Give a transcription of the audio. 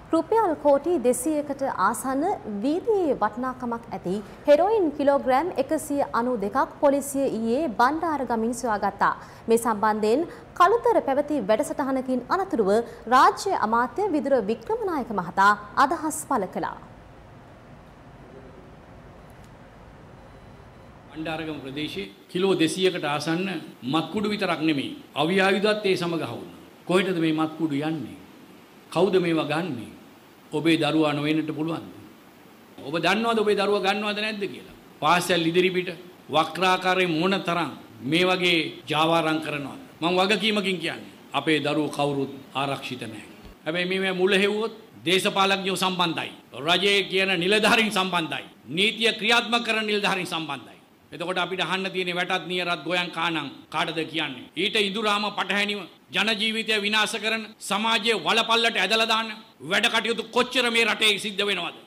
රුපියල් කෝටි 200කට ආසන්න වීදියේ වටිනාකමක් ඇති හෙරොයින් කිලෝග්‍රෑම් 192ක් පොලිසිය ඊයේ බණ්ඩාරගමින් සොයාගත්තා. මේ සම්බන්ධයෙන් කළුතර පැවති වැඩසටහනකින් අනතුරුව රාජ්‍ය අමාත්‍ය විදුර වික්‍රමනායක මහතා අදහස් පළ කළා. බණ්ඩාරගම ප්‍රදේශයේ කිලෝ 200කට ආසන්න මත්කුඩු විතරක් නෙමෙයි අවි ආයුධත් ඒ සමග හවුනා. කොහෙටද මේ මත්කුඩු යන්නේ? කවුද මේවා ගන්නේ? ඔබේ දරුවා නොවෙන්නට පුළුවන්ද? ඔබ දන්නවද ඔබේ දරුවා ගන්නවද නැද්ද කියලා? පාසල් ඉදිරිපිට වක්‍රාකාරයේ මොන තරම් මේ වගේ ජාවාරම් කරනවද? මම වගකීමකින් කියන්නේ අපේ දරුවෝ කවුරුත් ආරක්ෂිත නැහැ. හැබැයි මේ මුල හෙව්වොත් දේශපාලඥයෝ සම්බන්ධයි. රජයේ කියන නිලධාරීන් සම්බන්ධයි. නීතිය ක්‍රියාත්මක කරන නිලධාරීන් සම්බන්ධයි. එතකොට අපිට අහන්න තියෙන වැටත් නියරත් ගෝයන් කානම් කාටද කියන්නේ? ඊට ඉදුරාම පටහැනිව ජන ජීවිතය විනාශ කරන සමාජයේ වලපල්ලට ඇදලා දාන්න වැඩ කටයුතු කොච්චර මේ රටේ සිද්ධ වෙනවද?